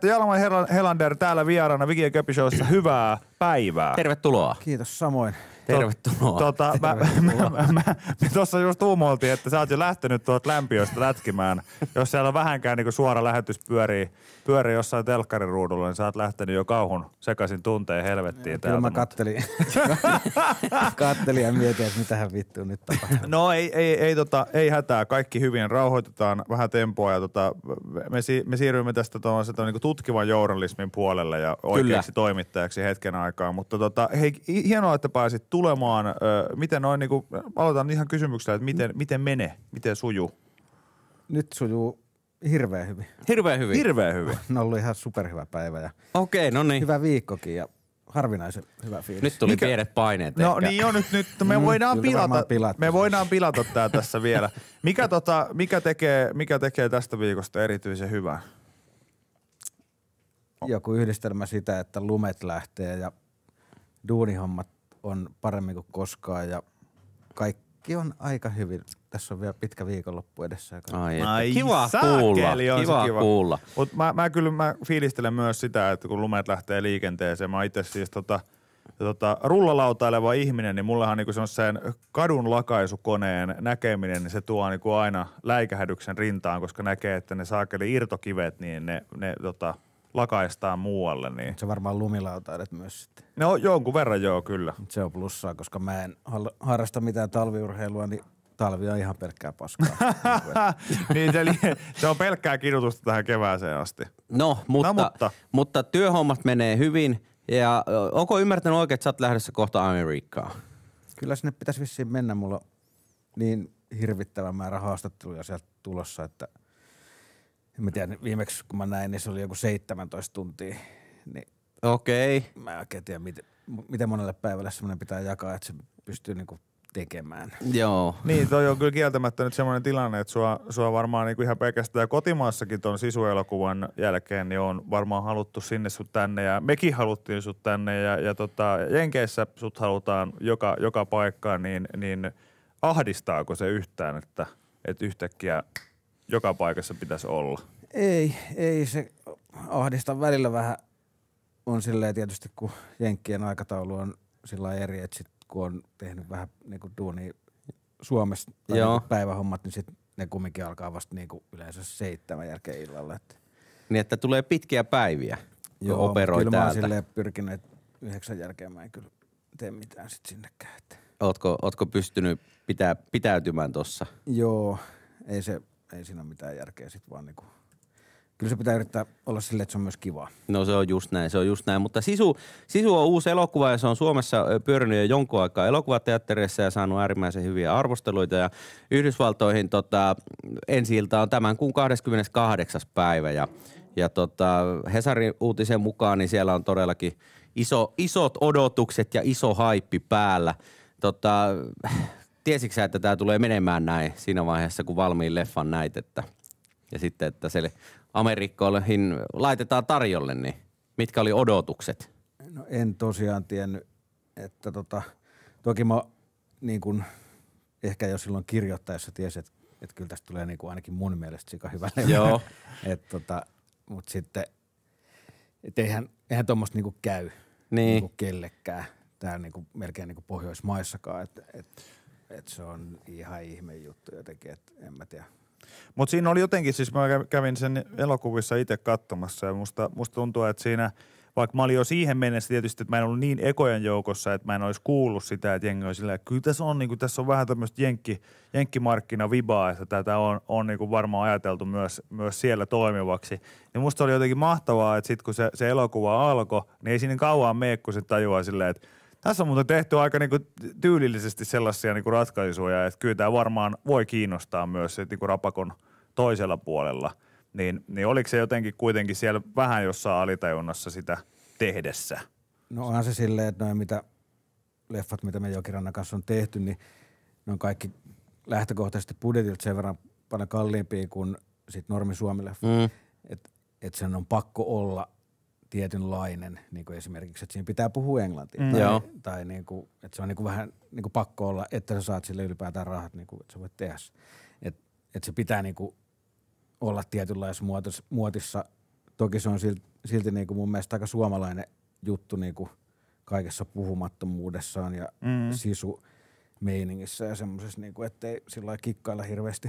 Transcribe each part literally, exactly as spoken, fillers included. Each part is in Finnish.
Jalmari Helander täällä vieraana Viki ja Köpi Showssa. Hyvää päivää. Tervetuloa. Kiitos samoin. Tervetuloa. Tota, Tervetuloa. Mä, mä, mä, me tuossa just tuumoiltiin, että sä oot jo lähtenyt tuolta lämpiöstä lätkimään. Jos siellä on vähänkään niin suora lähetys pyörii, pyörii jossain telkkarin ruudulla, niin sä oot lähtenyt jo kauhun sekaisin tunteen helvettiin. Kyllä mä kattelin, kattelin ja mietin, että mitähän vittua nyt tapahtuu. No ei, ei, ei, tota, ei hätää, kaikki hyvin, rauhoitetaan vähän tempoa ja tota, me, si, me siirrymme tästä niin tutkivan journalismin puolelle ja oikeaksi Kyllä. toimittajaksi hetken aikaa. Mutta tota, hei, hienoa, että pääsit tulemaan. Ö, miten noin, niin kuin, aloitan ihan kysymyksellä, että miten, miten menee, miten sujuu? Nyt sujuu hirveän hyvin. Hirveän hyvin? Hirveän hyvin. On ollut ihan superhyvä päivä ja Okei, no niin. hyvä viikkokin ja harvinaisen hyvä fiilis. Nyt tuli Mikä? pienet paineet No ehkä. niin jo, nyt, nyt me voidaan mm, pilata, me voidaan pilata tää tässä vielä. Mikä, tota, mikä, tekee, mikä tekee tästä viikosta erityisen hyvää? Joku yhdistelmä sitä, että lumet lähtee ja duunihommat on paremmin kuin koskaan ja kaikki on aika hyvin. Tässä on vielä pitkä viikonloppu edessä. Ai, Ai kiva saakeli, kuulla. On kiva, kiva kuulla. Mut mä, mä kyllä mä fiilistelen myös sitä, että kun lumet lähtee liikenteeseen, mä itse siis tota, tota, rullalautaileva ihminen, niin mullahan niinku semmoisen kadun lakaisukoneen näkeminen, niin se tuo niinku aina läikähdyksen rintaan, koska näkee, että ne saakeli irtokivet, niin ne, ne tota, lakaistaan muualle. Niin. Se varmaan lumilautailet myös sitten. No jonkun verran joo, kyllä. Se on plussaa, koska mä en harrasta mitään talviurheilua, niin talvi on ihan pelkkää paskaa. Niin se, se on pelkkää kidutusta tähän kevääseen asti. No, mutta, no, mutta. mutta työhommat menee hyvin. Ja onko ymmärtänyt oikein, että sä oot lähdössä kohta Amerikkaan? Kyllä sinne pitäisi vissiin mennä. Mulla on niin hirvittävä määrä haastatteluja sieltä tulossa, että en mä tiedä, viimeksi kun mä näin, niin se oli joku seitsemäntoista tuntia. Niin Okei. Mä en oikein tiedä, miten, miten monelle päivälle semmoinen pitää jakaa, että se pystyy niinku tekemään. Joo. Niin, toi on kyllä kieltämättä nyt semmoinen tilanne, että sua, sua varmaan niinku ihan pelkästään kotimaassakin ton sisuelokuvan jälkeen, niin on varmaan haluttu sinne sut tänne ja mekin haluttiin sut tänne ja, ja tota, Jenkeissä sut halutaan joka, joka paikkaan, niin, niin ahdistaako se yhtään, että, että yhtäkkiä joka paikassa pitäisi olla? Ei, ei se ahdista. Välillä vähän on silleen tietysti, kun Jenkkien aikataulu on sillä eri, että sit kun on tehnyt vähän niinku duunia Suomessa tai niinku päivähommat, niin sitten ne kumminkin alkaa vasta niinku yleensä seitsemän jälkeen illalla. Että. Niin, että tulee pitkiä päiviä, kun Joo, operoi kyllä täältä. mä oon silleen pyrkinyt, että yhdeksän jälkeen mä en kyllä tee mitään sit sinnekään. Että. Ootko, ootko pystynyt pitää, pitäytymään tossa? Joo, ei, se, ei siinä ole mitään järkeä sit vaan niinku. Kyllä se pitää yrittää olla silleen, että se on myös kivaa. No se on just näin, se on just näin. Mutta Sisu, Sisu on uusi elokuva ja se on Suomessa pyörinyt jo jonkun aikaa elokuvateatterissa ja saanut äärimmäisen hyviä arvosteluita. Ja Yhdysvaltoihin tota, ensi-ilta on tämän kuun kahdeskymmeneskahdeksas päivä. Ja, ja tota, Hesarin uutisen mukaan niin siellä on todellakin iso, isot odotukset ja iso haippi päällä. Tota, tiesitkö sä, että tämä tulee menemään näin siinä vaiheessa, kun valmiin leffan näit, että ja sitten, että se Amerikkoihin laitetaan tarjolle, niin mitkä oli odotukset? No en tosiaan tiennyt, että tota, toki mä niin kuin ehkä jo silloin kirjoittaessa tiesin, että, että kyllä tästä tulee niin kuin ainakin mun mielestä sika hyvä leffa. Joo. Et tota, mut sitten, et eihän, eihän tommoista niin kuin käy niin. Niin kuin kellekään täällä niin kuin melkein niin kuin Pohjoismaissakaan, että et, et se on ihan ihme juttu jotenkin, että en mä tiedä. Mutta siinä oli jotenkin, siis mä kävin sen elokuvissa itse katsomassa ja musta, musta tuntuu, että siinä, vaikka mä olin jo siihen mennessä tietysti, että mä en ollut niin ekojen joukossa, että mä en olisi kuullut sitä, että jengi oli silleen, että kyllä tässä on, niin kuin, tässä on vähän tämmöistä jenkki, jenkkimarkkinavibaa, että tätä on, on niin kuin varmaan ajateltu myös, myös siellä toimivaksi. Ja musta oli jotenkin mahtavaa, että sitten kun se, se elokuva alkoi, niin ei siinä kauan mene, kun se tajuaa silleen, että tässä on muuten tehty aika niinku tyylillisesti sellaisia niinku ratkaisuja, että kyllä tämä varmaan voi kiinnostaa myös niinku rapakon toisella puolella. Niin, niin oliko se jotenkin kuitenkin siellä vähän jossain alitajunnassa sitä tehdessä? No onhan se silleen, että noin mitä leffat, mitä me Jokirannan kanssa on tehty, niin ne on kaikki lähtökohtaisesti budjetilta sen verran paljon kalliimpia kuin sit normi Suomi-leffa. Mm. Että et sen on pakko olla tietynlainen, niin kuin esimerkiksi, että siinä pitää puhua englantia. Mm. Tai, tai niin kuin, että se on niin kuin vähän niin kuin pakko olla, että sä saat sille ylipäätään rahat, niin kuin, että sä voit tehdä. Että et se pitää niin kuin olla tietynlaisessa muotissa, muotissa toki se on silti, silti niin kuin mun mielestä aika suomalainen juttu niin kuin kaikessa puhumattomuudessaan ja mm. sisu meiningissä ja semmoisessa, niin kuin, ettei sillä lailla kikkailla hirveästi.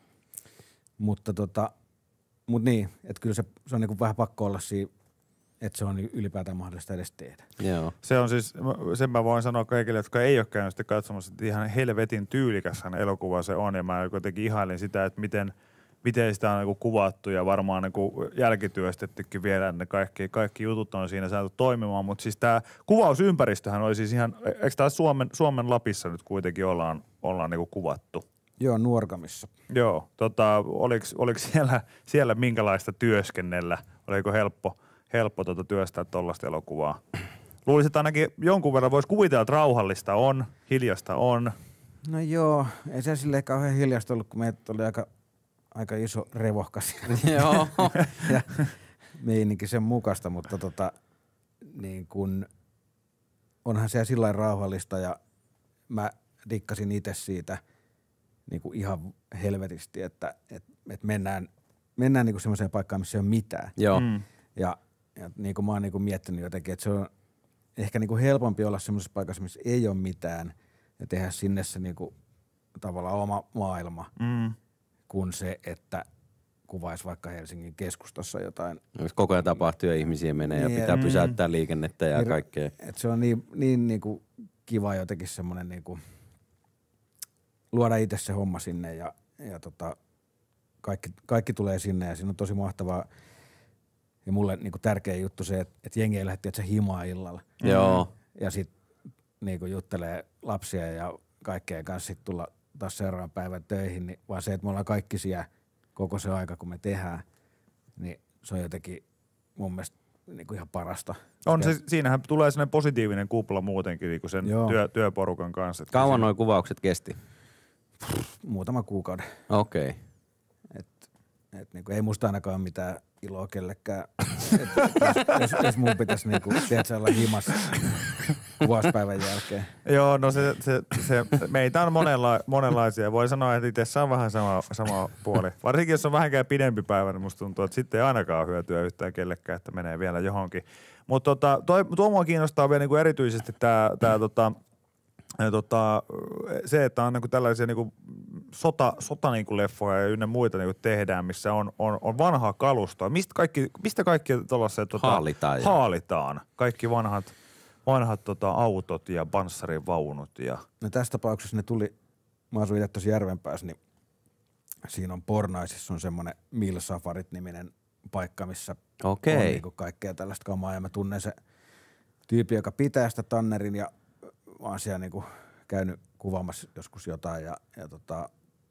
Mutta tota, mut niin, että kyllä se, se on niin kuin vähän pakko olla siinä, että se on ylipäätään mahdollista edes tehdä. Joo. Se on siis, sen mä voin sanoa kaikille, jotka ei ole käynyt sitä katsomassa, että ihan helvetin tyylikäshän elokuva se on. Ja mä jotenkin ihailin sitä, että miten, miten sitä on niin kuin kuvattu ja varmaan niin kuin jälkityöstettykin vielä ne kaikki, kaikki jutut on siinä saatu toimimaan. Mutta siis tämä kuvausympäristöhän oli siis ihan, eikö taas Suomen, Suomen Lapissa nyt kuitenkin ollaan, ollaan niin kuin kuvattu? Joo, Nuorgamissa. Joo, tota, oliko, oliko siellä, siellä minkälaista työskennellä? Oliko helppo? helppo tuota työstää tuollaista elokuvaa. Luulisin, että ainakin jonkun verran voisi kuvitella, että rauhallista on, hiljasta on. No joo, ei se silleen kauhean hiljasta ollut, kun meitä oli aika, aika iso revohkas. Joo. ja meininki sen mukaista, mutta tota, niin kun, onhan se sillä rauhallista ja mä dikkasin itse siitä niin kuin ihan helvetisti, että et, et mennään, mennään niin kuin semmoiseen paikkaan, missä ei ole mitään. Joo. Mm. Ja Ja niin kuin mä oon niin kuin miettinyt jotenkin, että se on ehkä niin kuin helpompi olla semmoisessa paikassa, missä ei ole mitään ja tehdä sinne se niin kuin tavallaan oma maailma, mm. kuin se, että kuvaisi vaikka Helsingin keskustassa jotain. Koko ajan tapahtuu ja ihmisiä menee niin, ja pitää mm. pysäyttää liikennettä ja niin, kaikkea. Että se on niin, niin, niin kuin kiva jotenkin semmoinen niin kuin luoda itse se homma sinne ja, ja tota, kaikki, kaikki tulee sinne ja siinä on tosi mahtavaa. Ja mulle niinku tärkeä juttu se, että et jengi ei lähde tietysti himaa illalla. Joo. Ja sit niinku juttelee lapsia ja kaikkea kanssa sit tulla taas seuraavan päivän töihin, niin vaan se, että me ollaan kaikki siellä koko se aika, kun me tehdään, niin se on jotenkin mun mielestä niinku ihan parasta. On se, siinähän tulee sellainen positiivinen kupla muutenkin niinku sen työ, työporukan kanssa. Kauan nuo kuvaukset kesti? Muutama kuukauden. Okei. Okay. Et, et niinku ei musta ainakaan mitään iloa kellekään, et, jos, jos, jos mun pitäisi niinku, tiedätkö, olla himassa kuvauspäivän jälkeen. Joo, no se, se, se meitä on monenla, monenlaisia. Voi sanoa, että itse on vähän sama, sama puoli. Varsinkin jos on vähänkään pidempi päivä, niin musta tuntuu, että sitten ei ainakaan hyötyä yhtään kellekään, että menee vielä johonkin. Mutta tota, tuo mua kiinnostaa vielä niinku erityisesti tää, tää tota, ja tota, se, että on niinku tällaisia niinku sota, sota niinku leffoja ja ynnä muita niinku tehdään, missä on, on, on vanhaa kalustoa. Mistä kaikki, mistä kaikki tuollaiset tota, haalitaan, haalitaan? Kaikki vanhat, vanhat tota, autot ja panssarivaunut. Ja. No tässä tapauksessa ne tuli, mä asuin itse tuossa Järvenpäässä, niin siinä on Pornaisissa on semmoinen Mill Safarit-niminen paikka, missä Okei. on niinku kaikkea tällaista kamaa. Ja mä tunnen se tyyppi, joka pitää sitä Tannerin ja mä oon siellä niinku käynyt kuvaamassa joskus jotain ja, ja tota,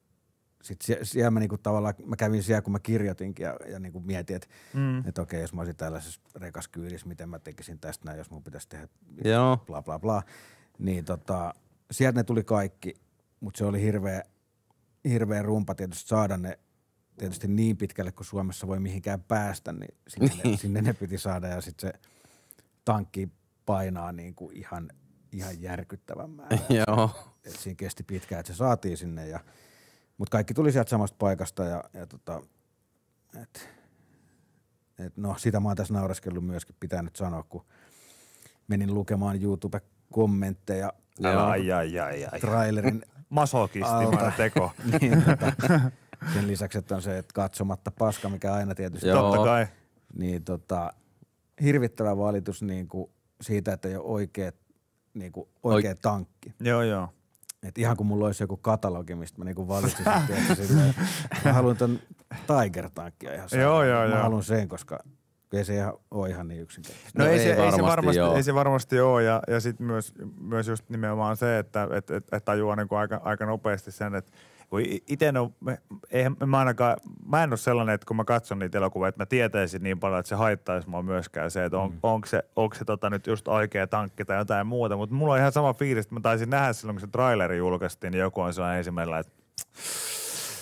sit sie, siellä mä niinku tavallaan, mä kävin siellä kun mä kirjoitinkin ja, ja niinku mietin, että mm. et okei, jos mä olisin tällaisessa rekaskyydissä, miten mä tekisin tästä näin, jos mun pitäisi tehdä Joo. bla bla bla. Niin tota, sieltä ne tuli kaikki, mutta se oli hirveä, hirveä rumpa tietysti saada ne tietysti niin pitkälle, kun Suomessa voi mihinkään päästä, niin sinne, ne, sinne ne piti saada ja sitten se tankki painaa niinku ihan ihan järkyttävän määrän. Joo. Et siinä kesti pitkään, että se saatiin sinne. Ja, mutta kaikki tuli sieltä samasta paikasta. Ja, ja tota, et, et no sitä mä oon tässä naureskellut myöskin, pitää nyt sanoa, kun menin lukemaan YouTube-kommentteja. Ai, ai, ai, ai. Trailerin masokistimainen teko. niin, tota, sen lisäksi, että on se, että katsomatta paska, mikä aina tietysti. Joo. Totta kai. Niin tota, hirvittävä valitus niin kuin siitä, että ei ole oikeat niinku oikea Oik- tankki. Joo, joo. Et ihan kun mulla olisi joku katalogi, mistä mä niinku valitsin sitten, silleen, mä haluan ton Tiger-tankkia ihan saada. Joo, joo, mä joo. haluan sen, koska ei se ihan ole ihan niin yksinkertaisesti. No, no ei, se, ei, ei, se varmasti, ei se varmasti ole ja, ja sitten myös, myös just nimenomaan se, että et, et, et tajuaa niinku aika, aika nopeasti sen, että kun ite on, eihän mä ainakaan, mä en ole sellainen, että kun mä katson niitä elokuvia, että mä tietäisin niin paljon, että se haittaisi mua myöskään se, että on, mm. onko se, onko se tota nyt just oikea tankki tai jotain muuta, mutta mulla on ihan sama fiilis, että mä taisin nähdä silloin, kun se traileri julkaistiin, niin joku on sellainen ensimmäinen, että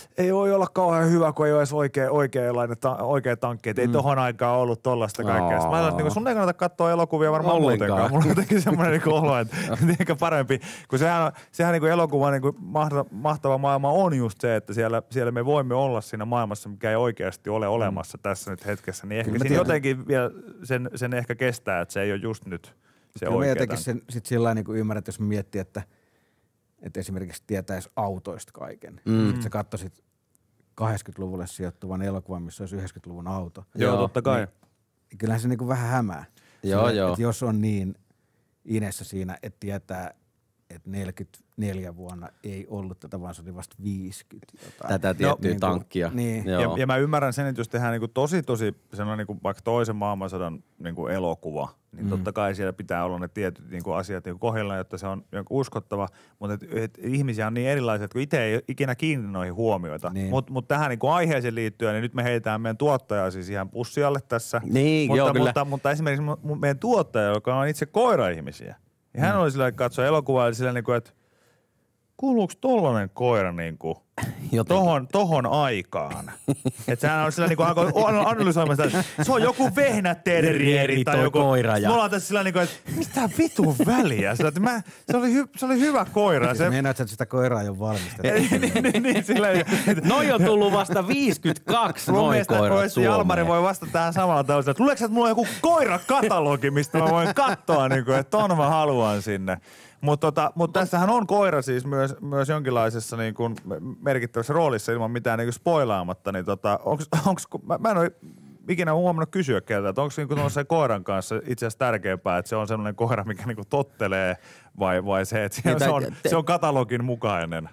ei voi olla kauhean hyvä, kun ei ole edes oikea, oikeanlainen ta, oikea tankki. Että ei mm. tohon aikaan ollut tollasta kaikkea. Mä ajattelin, että niin sun ei kannata katsoa elokuvia varmaan Ollenkaan. muutenkaan. Mulla on jotenkin semmoinen niin olo, että ehkä parempi. Kun sehän, sehän niin elokuva niin mahtava maailma on just se, että siellä, siellä me voimme olla siinä maailmassa, mikä ei oikeasti ole olemassa mm. tässä nyt hetkessä. Niin ehkä siinä jotenkin vielä sen, sen ehkä kestää, että se ei ole just nyt se kyllä oikea. Kyllä jotenkin sen sit sillä lailla niin ymmärrät, jos miettii, että että esimerkiksi tietäisi autoista kaiken. Mm. Sitten sä katsoisit kahdeksankymmentäluvulle sijoittuvan elokuvan, missä olisi yhdeksänkymmentäluvun auto. Joo, totta kai. Niin, kyllähän se niinku vähän hämää. Joo, Sillä, joo. Että jos on niin inessä siinä, että tietää, että neljäkymmentäneljä vuonna ei ollut tätä, vaan se oli vasta viisikymmentä jotain. Tätä tiettyä no, tankkia. Niin. Ja, ja mä ymmärrän sen, että jos tehdään niinku tosi tosi sellainen niinku vaikka toisen maailmansodan niinku elokuva, niin mm. totta kai siellä pitää olla ne tietyt niinku asiat niinku kohdillaan, jotta se on niinku uskottava. Mutta et, et ihmisiä on niin erilaisia, että kun itse ei ikinä kiinni noihin huomioita. Niin. Mutta mut tähän niinku aiheeseen liittyen, niin nyt me heitetään meidän tuottajaa siis ihan pussialle tässä. Niin, mutta, joo, kyllä. mutta, mutta esimerkiksi meidän tuottaja, joka on itse koira-ihmisiä, niin hän mm. oli sillä, että katsoi elokuvaa ja sillä niinku, että kuuluuko tollanen koira niinku tohon, tohon aikaan? Että sehän on sillä niinku alkoi analysoimaan sitä, että se on joku vehnäterrieri tai joku. Koira ja. Me ollaan tässä sillä niinku, että mitä vitun väliä? Sillä, että mä, se, oli hy, se oli hyvä koira. Se... Meinaat, että sitä koiraa ei ole valmistettu. niin, niin, niin, sillä että... Noi on tullut vasta viisikymmentäkaksi noi koirat Suomeen. Jalmari voi vastata tähän samalla tavalla, että luuleeko, että mulla on joku koirakatalogi, mistä mä voin katsoa, niinku, että ton mä haluan sinne. Mutta tota, mut tässähän on koira siis myös, myös jonkinlaisessa niin kuin merkittävässä roolissa ilman mitään niin spoilaamatta. Niin tota, onks, onks, mä, mä en ole ikinä huomannut kysyä keltä, että onko niin se koiran kanssa itse asiassa tärkeämpää, että se on sellainen koira, mikä niin kuin tottelee vai, vai se, että se, se, on, se on katalogin mukainen?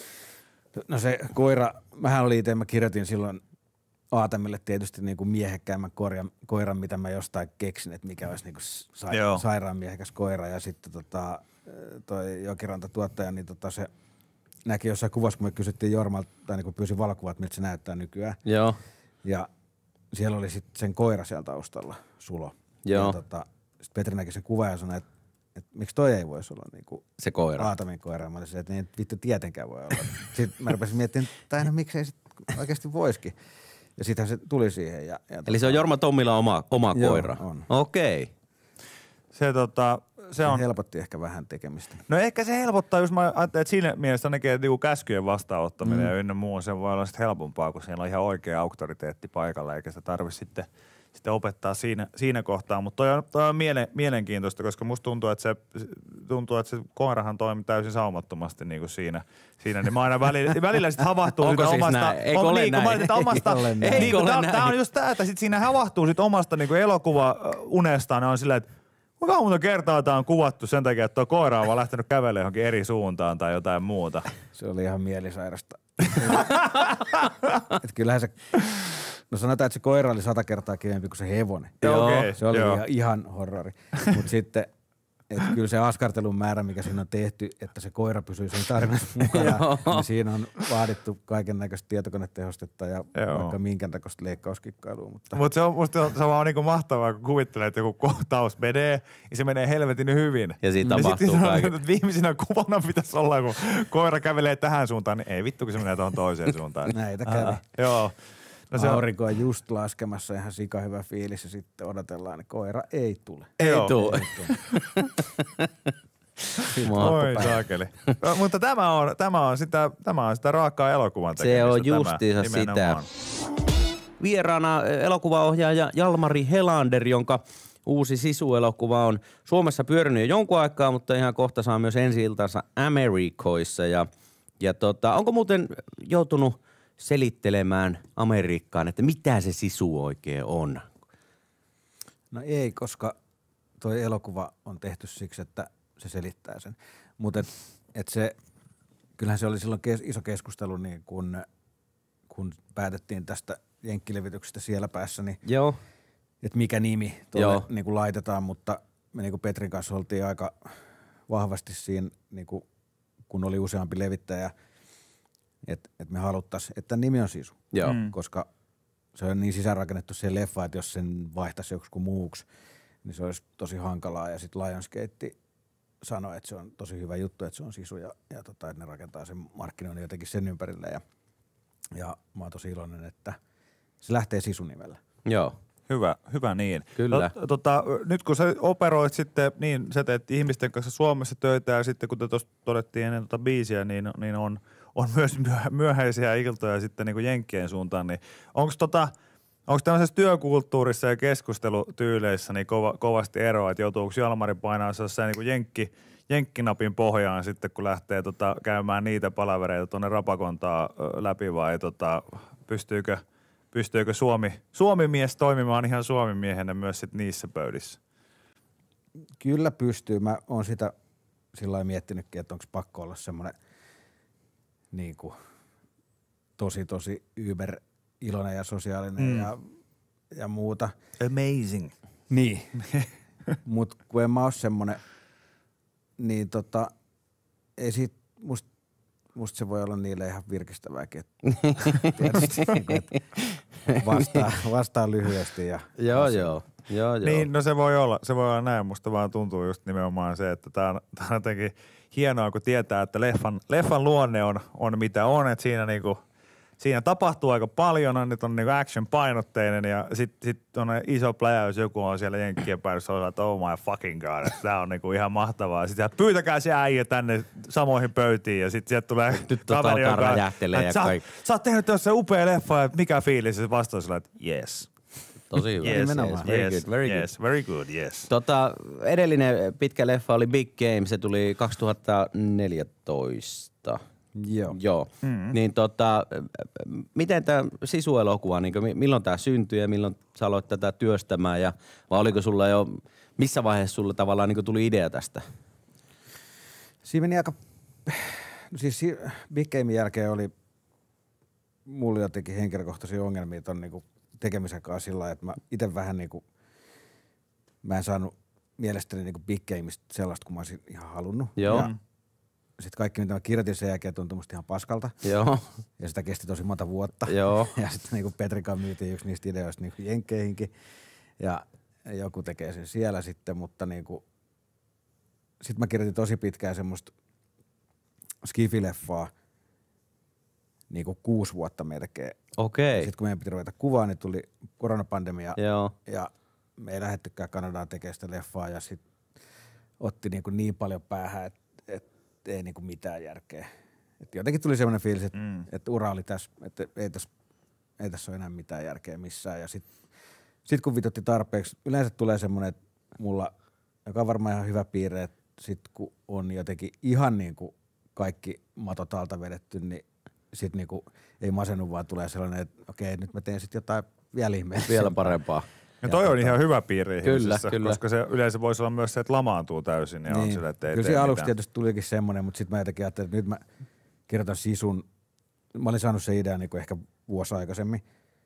No se koira, mähän oli itse, mä kirjoitin silloin Aatamille tietysti niin kuin miehekkäämmän koiran, koiran, mitä mä jostain keksin, että mikä olisi niin kuin sa- sairaan miehekäs koira. Ja sitten tota, toi Jokiranta tuottaja, niin tota se näki jossain kuvassa, kun me kysyttiin Jormalta, tai niin kuin pyysin valokuvat, miltä se näyttää nykyään. Joo. Ja siellä oli sitten sen koira siellä taustalla, Sulo. Joo. Ja tota, sitten Petri näki sen kuvan ja sanoi, että, että miksi toi ei voisi olla niin kuin se koira. Aatamin koira. Ja mä olisin, että niin vittu tietenkään voi olla. Sitten mä rupesin miettimään, että no miksei sitten oikeasti voisikin. Ja sittenhän se tuli siihen. Ja, ja Eli se on Jorma Tommila oma, oma joo, koira? On. Okei. Okay. Se, tota, se, se on... helpotti ehkä vähän tekemistä. No ehkä se helpottaa, jos mä ajattelen, että siinä mielessä ainakin että niinku käskyjen vastaanottaminen mm. ja ynnä muu, se voi olla sitten helpompaa, kun siellä on ihan oikea auktoriteetti paikalla, eikä sitä tarvitse sitten, sitten opettaa siinä, siinä kohtaa. Mutta toi on, toi on miele, mielenkiintoista, koska musta tuntuu, että se, tuntuu, että se koirahan toimi täysin saumattomasti niin kuin siinä. siinä. Niin mä aina välillä, välillä sitten havahtuu sitä siis omasta... Näin? Eikö on, ole niin, näin? Mä olin, omasta Eikö niin, ole tää, näin? tää on just tää, että sit siinä havahtuu sit omasta niin elokuva-unestaan. Ne on silleen, että kuinka monta kertaa tää on kuvattu sen takia, että tuo koira on vaan lähtenyt kävelemään johonkin eri suuntaan tai jotain muuta. Se oli ihan mielisairasta. Et kyllähän se, no sanotaan, että se koira oli sata kertaa kivempi kuin se hevonen. Joo, okay, se oli joo. ihan, ihan horrori. Mutta sitten, että kyllä se askartelun määrä, mikä siinä on tehty, että se koira pysyy siinä tarinassa mukana, niin siinä on vaadittu kaiken näköistä tietokonetehostetta ja Joo. vaikka minkä näköistä leikkauskikkailua. Mutta Mutta se on musta se on vaan niinku mahtavaa, kun kuvittelee, että joku kohtaus menee, ja se menee helvetin hyvin. Ja siinä ja tapahtuu sitten kaiken. että viimeisenä kuvana pitäisi olla, kun koira kävelee tähän suuntaan, niin ei vittu, kun se menee tuohon toiseen suuntaan. näitä kävi. Joo. No se on, Aurinko on just laskemassa, ihan sika hyvä fiilis ja sitten odotellaan, niin koira ei tule. Ei Joo. tuu. Oi saakeli. No, mutta tämä on, tämä on sitä, tämä on sitä raakaa elokuvan tekemistä. Se on tämä, justiinsa sitä. nimenomaan. Vieraana elokuvaohjaaja Jalmari Helander, jonka uusi Sisu-elokuva on Suomessa pyörinyt jo jonkun aikaa, mutta ihan kohta saa myös ensi-iltansa Amerikoissa. Ja, ja tota, onko muuten joutunut selittelemään Amerikkaan, että mitä se Sisu oikein on? No ei, koska toi elokuva on tehty siksi, että se selittää sen. Mutta et, et se, kyllähän se oli silloin kes, iso keskustelu, niin kun, kun päätettiin tästä jenkkilevityksestä siellä päässä, niin Joo. että mikä nimi tuolle niin kuin laitetaan, mutta me niin kuin Petrin kanssa oltiin aika vahvasti siinä, niin kuin, kun oli useampi levittäjä, että et me haluttaisiin, että nimi on Sisu, Joo. Mm. koska se on niin sisäänrakennettu se leffa, että jos sen vaihtaisi joku muuksi, niin se olisi tosi hankalaa. Ja sitten Lionsgate sanoi, että se on tosi hyvä juttu, että se on Sisu ja, ja tota, että ne rakentaa sen markkinoinnin jotenkin sen ympärille. Ja Ja mä oon tosi iloinen, että se lähtee Sisu-nimellä. Joo. Hyvä, hyvä niin. Kyllä. No, tota, nyt kun sä operoit sitten, niin sä teet ihmisten kanssa Suomessa töitä ja sitten kun te tuossa todettiin ennen tota biisiä, niin, niin on, on myös myöhäisiä iltoja sitten niin kuin jenkkien suuntaan, niin onko tota, onko tämmöisessä työkulttuurissa ja keskustelutyyleissä niin kova, kovasti eroa, että joutuuko Jalmari painaa sellaisen niin kuin jenkki, jenkkinapin pohjaan sitten, kun lähtee tota, käymään niitä palavereita tuonne Rapakontaa läpi vai tota, pystyykö Pystyykö Suomi, Suomi-mies toimimaan ihan Suomi-miehenä myös sit niissä pöydissä? Kyllä pystyy. Mä oon sitä sillä lailla miettinytkin, että onko pakko olla semmoinen niin kuin, tosi tosi yber iloinen ja sosiaalinen mm. ja, ja muuta. Amazing. Niin. Mut kun en mä oo semmoinen, niin tota, ei sit musta Musta se voi olla niille ihan virkistävääkin, että tietysti, että vastaa, vastaa lyhyesti. Ja joo, joo, joo, joo. Niin, no se voi olla, se voi olla näin. Musta vaan tuntuu just nimenomaan se, että tää on, tää on jotenkin hienoa, kun tietää, että leffan, leffan luonne on, on mitä on, että siinä niinku, siinä tapahtuu aika paljon, on, nyt on niinku action-painotteinen ja sitten sit on iso pläjäys, joku on siellä jenkkien päädyssä, on että oh my fucking god, että tää on niinku ihan mahtavaa. Sitten pyytäkää se äijä tänne samoihin pöytiin ja sitten sieltä tulee nyt kaveri, joka räjähtelee ja sä, kaikki. Sä oot tehnyt tässä upea leffa, että mikä fiilis? Se vastaa sillä, että yes. Tosi hyvä. Yes, yes, yes, very yes, good, very yes, good. very good, yes. Tota, edellinen pitkä leffa oli Big Game, se tuli kaksituhattaneljätoista. Joo. Joo. Mm-hmm. Niin tota, miten tämä Sisu-elokuva, niin milloin tämä syntyi ja milloin sä aloit tätä työstämään ja vai oliko sulla jo, missä vaiheessa sulla tavallaan niin tuli idea tästä? Siinä meni aika, no siis Big Gamein jälkeen oli mulla jotenkin henkilökohtaisia ongelmia ton niinku tekemisen kanssa sillä lailla, että mä ite vähän niinku, mä en saanut mielestäni niinku Big Gameista sellaista, kun mä olisin ihan halunnut. Joo. Ja sitten kaikki, mitä mä kirjoitin sen jälkeen, tuntui musta ihan paskalta. Joo. Ja sitä kesti tosi monta vuotta. Joo. Ja sitten niinku Petrikaan myytiin yksi niistä ideoista niinku jenkkeihinkin. Ja joku tekee sen siellä sitten, mutta niinku sitten mä kirjoitin tosi pitkään semmoista skifileffaa niinku kuusi vuotta melkein. Okei. Sitten kun meidän piti ruveta kuvaa, niin tuli koronapandemia. Joo. Ja me ei lähettykään Kanadaan tekemään sitä leffaa ja sitten otti niinku niin paljon päähän, että et ei niinku mitään järkeä. Et jotenkin tuli semmoinen fiilis, että mm. et ura oli tässä, että ei tässä ei tässä ole enää mitään järkeä missään. Ja sitten sit kun vitutti tarpeeksi, yleensä tulee semmoinen, että mulla, joka on varmaan ihan hyvä piirre, että sitten kun on jotenkin ihan niinku kaikki matot alta vedetty, niin sitten niinku ei masennu, vaan tulee sellainen, että okei, nyt mä teen sitten jotain vielä ihmeellistä. Vielä parempaa. Ja toi ja on tota, ihan hyvä piirre kyllä, ihmisessä, kyllä. koska se yleensä voisi olla myös se, että lamaantuu täysin ja niin. on sille, että ei kyllä tee aluksi mitään. tietysti tulikin semmoinen, mutta sitten mä jotenkin ajattelin, että nyt mä kirjoitan Sisun. Mä olin saanut sen idean niin kuin ehkä vuosi aikaisemmin.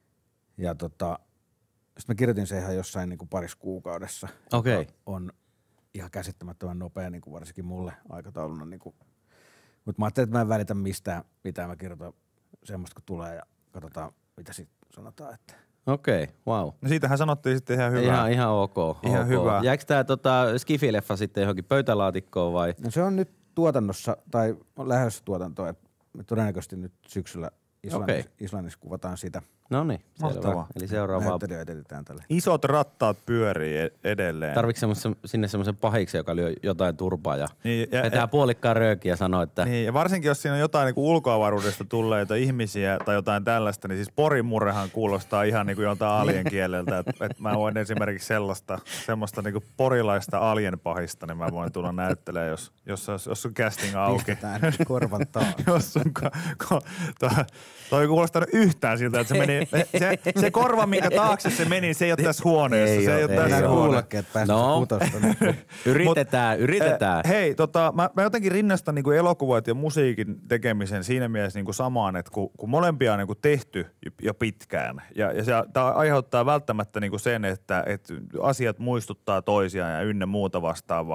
Ja tota, sitten mä kirjoitin sen ihan jossain niin kuin parissa kuukaudessa. Okei. Okay. On ihan käsittämättömän nopea, niin kuin varsinkin mulle aikatauluna. Niin kuin. Mutta mä ajattelin, että mä en välitä mistään, mitä mä kirjoitan semmoista, kun tulee ja katsotaan, mitä sitten sanotaan, että okei, okay, wow. No siitähän sanottiin sitten ihan hyvää. Ihan, ihan ok. Ihan ok. hyvä. Jääkö tää tota, Skifileffa sitten johonkin pöytälaatikkoon vai? No se on nyt tuotannossa, tai on lähdössä tuotantoa, että me todennäköisesti nyt syksyllä Islannissa, okay. Islannissa kuvataan sitä. No niin, mahtavaa. Eli seuraavaa. Näyttelijöitä edetään tälle. Isot rattaat pyörii edelleen. Tarvitsetko sinne semmoisen pahiksi, joka lyö jotain turpaa ja, niin, ja vetää ja, puolikkaan röökiä ja sanoo, että niin, ja varsinkin jos siinä on jotain niin kuin ulkoavaruudesta tulleita ihmisiä tai jotain tällaista, niin siis porimurrehan kuulostaa ihan niin kuin joltain alien kieleltä. Että et mä voin esimerkiksi sellaista, semmoista niin kuin porilaista alien pahista, niin mä voin tulla näyttelemään, jos, jos, jos, jos on casting auki. Pistetään korvan taas. jos on, ko, ko, to, toi ei kuulostanut yhtään siltä, että se meni, se, se korva, minkä taakse se meni, se ei ole tässä huoneessa. Ei se ei ole, ole tässä ei huoneessa. Että päästä no. kutosta. yritetään, Mut, yritetään. Eh, hei, tota, mä, mä jotenkin rinnastan niinku elokuvat ja musiikin tekemisen siinä mielessä niinku samaan, että kun, kun molempia on niinku tehty jo pitkään ja, ja se tää aiheuttaa välttämättä niinku sen, että et asiat muistuttaa toisiaan ja ynnä muuta vastaavaa,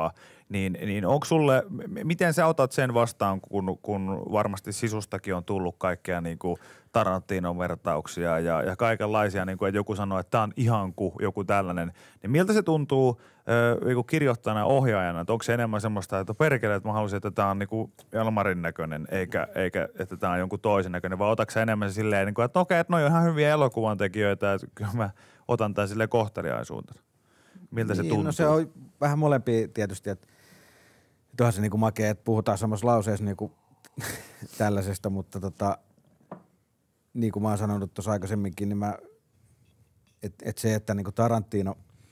Niin, niin onko sulle, miten sä otat sen vastaan, kun, kun varmasti sisustakin on tullut kaikkea niin kuin Tarantinon vertauksia ja, ja kaikenlaisia, niin kuin, että joku sanoo, että tämä on ihan kuin joku tällainen. Niin miltä se tuntuu äh, kirjoittajana ja ohjaajana? Että onko se enemmän semmoista, että perkele, että mä haluaisin, että tämä on niin kuin Jalmarin näköinen, eikä, eikä että tämä on jonkun toisen näköinen, vai otatko sä enemmän silleen, niin kuin, että okei, että noi on ihan hyviä elokuvan tekijöitä, että kyllä mä otan tämän silleen kohteliaisuutena. Miltä niin, se tuntuu? No se on vähän molempia tietysti, että onhan se niinku makea, että puhutaan samassa lauseessa niinku tällaisesta, mutta tota, niin kuin mä oon sanonut tuossa aikaisemminkin, niin mä, että et se, että niinku Tarantino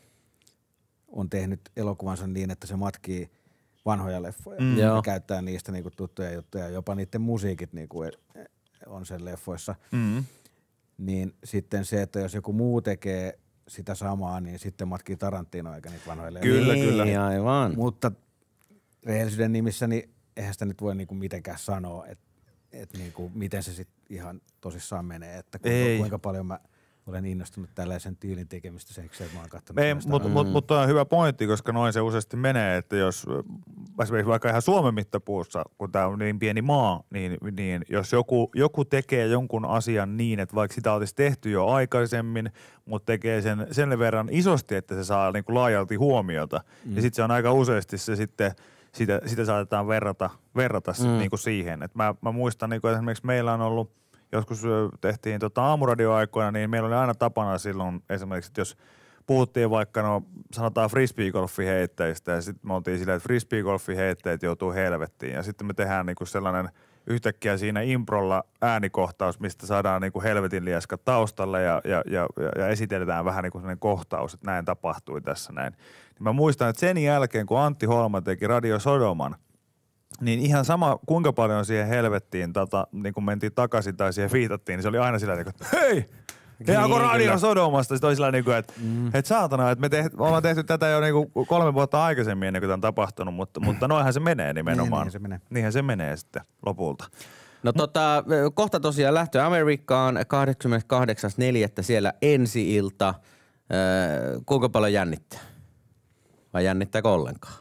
on tehnyt elokuvansa niin, että se matkii vanhoja leffoja mm. ja käyttää niistä niinku tuttuja juttuja, jopa niiden musiikit niinku on sen leffoissa, mm. niin sitten se, että jos joku muu tekee sitä samaa, niin sitten matkii Tarantino eikä niitä vanhoja leffoja. Kyllä, niin, kyllä. Aivan. Mutta rehellisyyden nimissä, niin eihän sitä nyt voi niinku mitenkään sanoa, että et niinku, miten se sitten ihan tosissaan menee, että kuinka, kuinka paljon mä olen innostunut tällaisen tyylin tekemistä seksi, että mä oon katsonut. Ei, mutta mut, mut on hyvä pointti, koska noin se useasti menee, että jos esimerkiksi vaikka ihan Suomen mittapuussa, kun tämä on niin pieni maa, niin, niin jos joku, joku tekee jonkun asian niin, että vaikka sitä olisi tehty jo aikaisemmin, mutta tekee sen sen verran isosti, että se saa niinku laajalti huomiota, mm. niin sitten se on aika useasti se sitten Sitä, sitä saatetaan verrata, verrata mm. niin kuin siihen. Et mä, mä muistan, niin kuin esimerkiksi meillä on ollut, joskus tehtiin tota aamuradioaikoina, niin meillä oli aina tapana silloin esimerkiksi, että jos puhuttiin vaikka, no sanotaan frisbeegolfiheitteistä ja sitten me oltiin silleen, että frisbeegolfiheitteet joutuu helvettiin ja sitten me tehdään niin kuin sellainen yhtäkkiä siinä improlla äänikohtaus, mistä saadaan niin kuin helvetin lieska taustalle ja, ja, ja, ja esitellään vähän niin kuin sellainen kohtaus, että näin tapahtui tässä näin. Niin mä muistan, että sen jälkeen, kun Antti Holma teki Radio Sodoman, niin ihan sama, kuinka paljon siihen helvettiin, tota, niin kun mentiin takaisin tai siihen viitattiin, niin se oli aina sillä tavalla, että hei! Tehdäänkö Radio Sodomasta? Sitten oli sillä tavalla, että mm. et saatana, että me, teht, me ollaan tehty tätä jo niinku kolme vuotta aikaisemmin ennen kuin tämä on tapahtunut, mutta, mutta noinhan se menee nimenomaan. Niin, niin se menee. Niinhän se menee sitten lopulta. No tota, kohta tosiaan lähtö Amerikkaan kahdeskymmeneskahdeksas neljättä siellä ensi-ilta. Öö, kuinka paljon jännittää? Vai jännittääkö ollenkaan?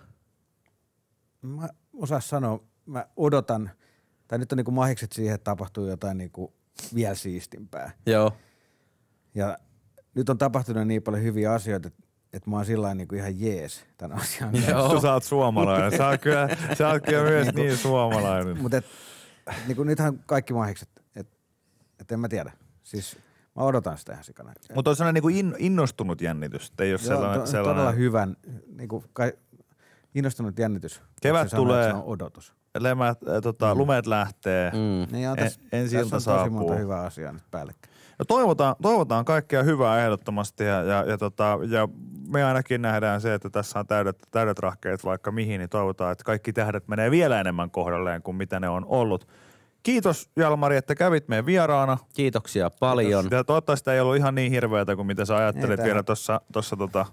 Mä osaan sanoa, mä odotan, tai nyt on niinku mahikset siihen, että tapahtuu jotain niinku vielä siistimpää. Joo. Ja nyt on tapahtunut niin paljon hyviä asioita, että, että mä oon sillain niinku ihan jees tämän asian kanssa. Sä oot suomalainen. Sä oot kyllä, sä oot kyllä myös niin, niin suomalainen. Mutta niinku nythän kaikki mahikset, että et en mä tiedä. Siis mä odotan sitä ihan sikana. Mutta on sellainen niinku in, innostunut jännitys. Ei ole sellainen, to, sellainen... Todella hyvän, niinku kai, innostunut jännitys. Kevät tulee. Se on odotus. Lemät, äh, tota, mm. lumet lähtee, mm. niin en, ensi ilta saapuu. Tosi saapuu. monta hyvää asiaa nyt päällekkäin. No toivotaan, toivotaan kaikkea hyvää ehdottomasti ja, ja, ja, tota, ja me ainakin nähdään se, että tässä on täydet, täydet rahkeet vaikka mihin, niin toivotaan, että kaikki tähdet menee vielä enemmän kohdalleen kuin mitä ne on ollut. Kiitos Jalmari, että kävit meidän vieraana. Kiitoksia paljon. Ja toivottavasti ei ollut ihan niin hirveätä kuin mitä sä ajattelit ei, vielä tuossa tossa, tota,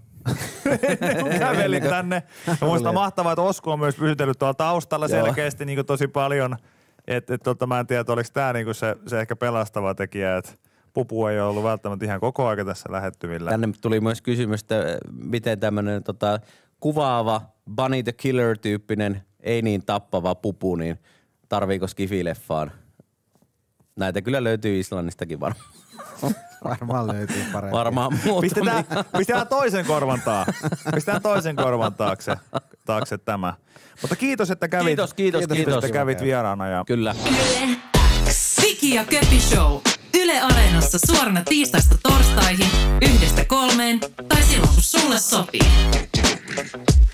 kävelit tänne. Ja muista mahtavaa, että Osku on myös pysytellyt tuolla taustalla selkeästi niin tosi paljon. Et, et, tota, mä en tiedä, että oliko tämä niin se, se ehkä pelastava tekijä, että Pupu ei ole ollut välttämättä ihan koko ajan tässä lähettyvillä. Tänne tuli myös kysymys, että miten tämmöinen tota, kuvaava Bunny the Killer-tyyppinen, ei niin tappava Pupu, niin tarviiko skifileffaan? Näitä kyllä löytyy Islannistakin varmaan. Varmaan löytyy paremmin. Varmaan muutamia. Pistetään, pistetään toisen korvan taakse. Pistetään toisen korvan taakse, taakse tämä. Mutta kiitos, että kävit, kiitos, kiitos, kiitos, kiitos. että kävit vieraana. Ja... Kyllä. Yle X. Viki ja Köpi Show. Yle Areenassa suorana tiistaista torstaihin yhdestä kolmeen tai silloin kun sulle sopii.